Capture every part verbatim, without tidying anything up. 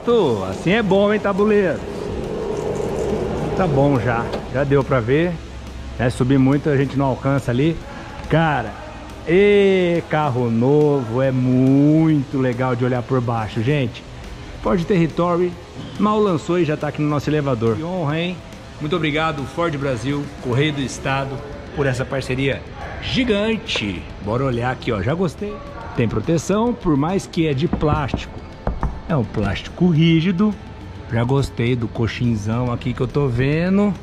gosto. Assim é bom, hein, tabuleiro? Tá bom já. Já deu pra ver. É, subir muito a gente não alcança ali. Cara, e carro novo. É muito legal de olhar por baixo, gente. Ford Territory mal lançou e já tá aqui no nosso elevador. Que honra, hein? Muito obrigado, Ford Brasil, Correio do Estado, por essa parceria gigante. Bora olhar aqui, ó. Já gostei. Tem proteção, por mais que é de plástico. É um plástico rígido. Já gostei do coxinzão aqui que eu tô vendo.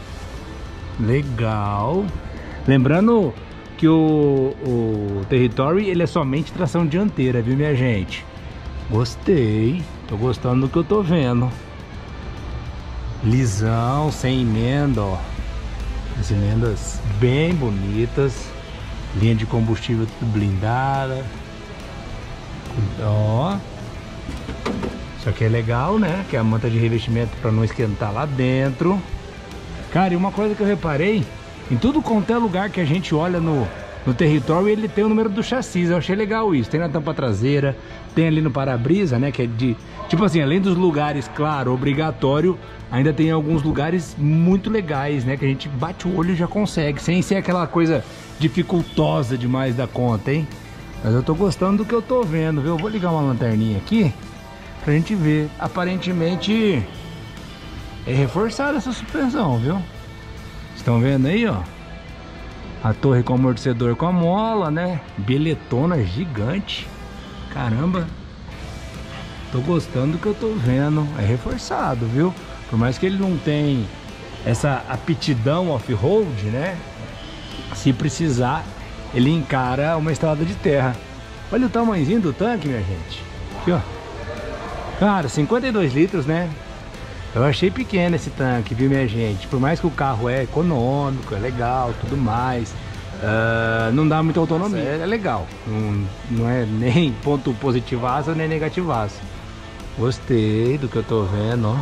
Legal. Lembrando que o, o Territory, ele é somente tração dianteira, viu, minha gente? Gostei. Tô gostando do que eu tô vendo. Lisão, sem emenda, ó. As emendas bem bonitas. Linha de combustível tudo blindada. Ó. Isso aqui é legal, né? Que é a manta de revestimento para não esquentar lá dentro. Cara, e uma coisa que eu reparei, em tudo quanto é lugar que a gente olha no, no Territory, ele tem o número do chassi. Eu achei legal isso. Tem na tampa traseira, tem ali no para-brisa, né? Que é de... Tipo assim, além dos lugares, claro, obrigatório, ainda tem alguns lugares muito legais, né? Que a gente bate o olho e já consegue, sem ser aquela coisa dificultosa demais da conta, hein? Mas eu tô gostando do que eu tô vendo, viu? Eu vou ligar uma lanterninha aqui pra gente ver. Aparentemente é reforçada essa suspensão, viu? Estão vendo aí, ó? A torre com amortecedor com a mola, né? Beletona gigante. Caramba. Tô gostando do que eu tô vendo. É reforçado, viu? Por mais que ele não tenha essa aptidão off-road, né? Se precisar, ele encara uma estrada de terra. Olha o tamanhozinho do tanque, minha gente. Aqui, ó. Cara, cinquenta e dois litros, né? Eu achei pequeno esse tanque, viu, minha gente? Por mais que o carro é econômico, é legal, tudo mais, uh, não dá muita autonomia. É, é legal. Não, não é nem ponto positivaço nem negativaço. Gostei do que eu tô vendo, ó.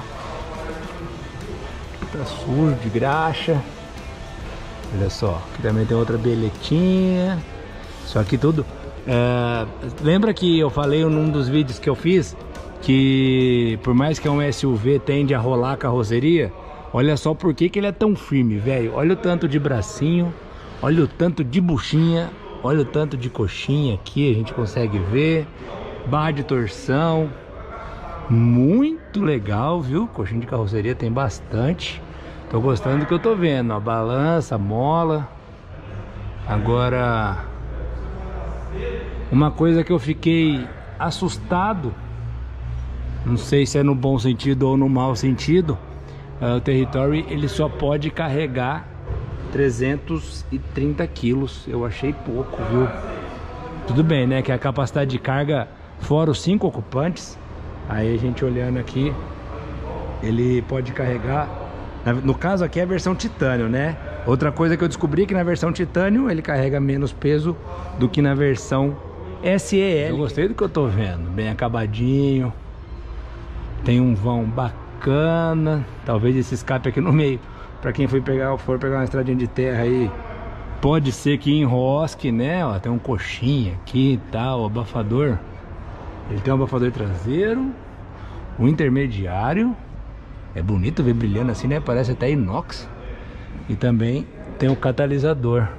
Tá sujo de graxa. Olha só, aqui também tem outra beletinha. Só que tudo... Uh, lembra que eu falei num dos vídeos que eu fiz que por mais que é um S U V tende a rolar a carroceria? Olha só por que que ele é tão firme, velho. Olha o tanto de bracinho, olha o tanto de buchinha, olha o tanto de coxinha aqui, a gente consegue ver. Barra de torção. Muito legal, viu? Coxinha de carroceria tem bastante. Tô gostando do que eu tô vendo. A balança, a mola. Agora, uma coisa que eu fiquei assustado, não sei se é no bom sentido ou no mau sentido, uh, o Territory ele só pode carregar trezentos e trinta quilos. Eu achei pouco, viu? Tudo bem, né? Que a capacidade de carga, fora os cinco ocupantes, aí a gente olhando aqui, ele pode carregar, no caso aqui é a versão titânio, né? Outra coisa que eu descobri é que na versão titânio ele carrega menos peso do que na versão S E L. Eu gostei do que eu tô vendo, bem acabadinho. Tem um vão bacana. Talvez esse escape aqui no meio, pra quem for pegar, for pegar uma estradinha de terra aí, pode ser que enrosque, né? Ó, tem um coxinha aqui e tal, abafador. Ele tem um abafador traseiro, um intermediário. É bonito ver brilhando assim, né? Parece até inox. E também tem o catalisador.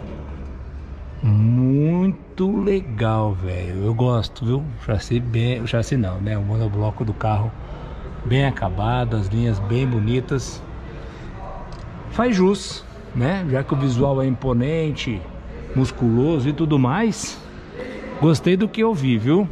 Muito legal, velho. Eu gosto, viu? O chassi bem... O chassi não, né? O monobloco do carro bem acabado, as linhas bem bonitas. Faz jus, né? Já que o visual é imponente, musculoso e tudo mais. Gostei do que eu vi, viu?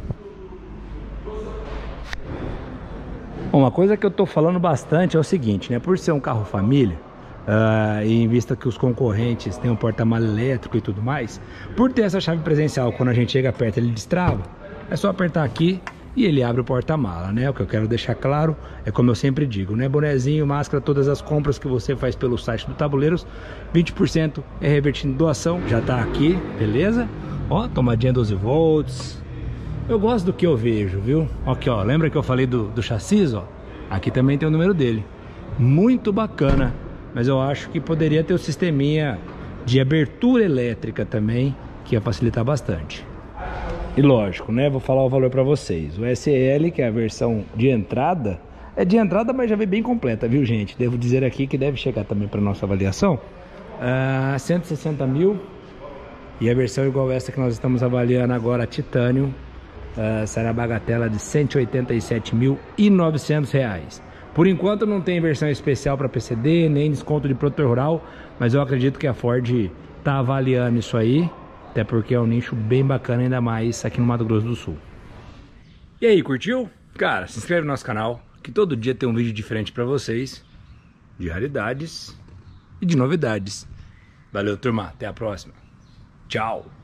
Bom, uma coisa que eu tô falando bastante é o seguinte, né? Por ser um carro família, Uh, e em vista que os concorrentes têm um porta-mala elétrico e tudo mais, por ter essa chave presencial, quando a gente chega perto ele destrava, é só apertar aqui e ele abre o porta-mala, né? O que eu quero deixar claro é como eu sempre digo, né? Bonezinho, máscara, todas as compras que você faz pelo site do Tabuleiros, vinte por cento é revertindo doação, já tá aqui, beleza? Ó, tomadinha doze volts. Eu gosto do que eu vejo, viu? Aqui, ó, lembra que eu falei do, do chassi, ó? Aqui também tem o número dele. Muito bacana. Mas eu acho que poderia ter o sisteminha de abertura elétrica também, que ia facilitar bastante. E lógico, né? Vou falar o valor para vocês. O S L, que é a versão de entrada, é de entrada, mas já veio bem completa, viu, gente? Devo dizer aqui que deve chegar também para nossa avaliação. Uh, cento e sessenta mil. E a versão igual essa que nós estamos avaliando agora, a Titanium, uh, será a bagatela de cento e oitenta e sete mil e novecentos reais. Por enquanto não tem versão especial para P C D, nem desconto de produtor rural, mas eu acredito que a Ford está avaliando isso aí. Até porque é um nicho bem bacana, ainda mais aqui no Mato Grosso do Sul. E aí, curtiu? Cara, se inscreve no nosso canal, que todo dia tem um vídeo diferente pra vocês, de raridades e de novidades. Valeu, turma. Até a próxima. Tchau.